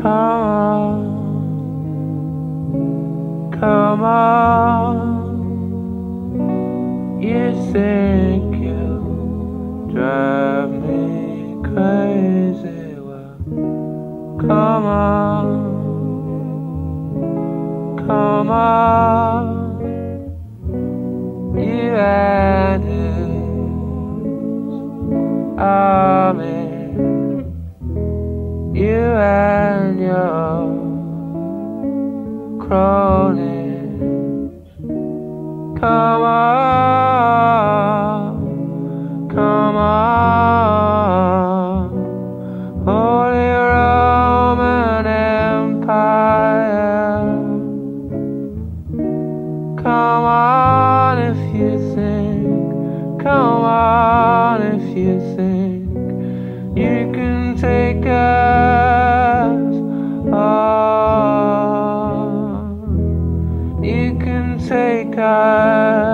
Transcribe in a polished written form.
come on. You think you drive me crazy, well, come on, you and his army, you and your cronies, come on, Holy Roman Empire, come on if you think, come on if you think you can take us on, you can take us.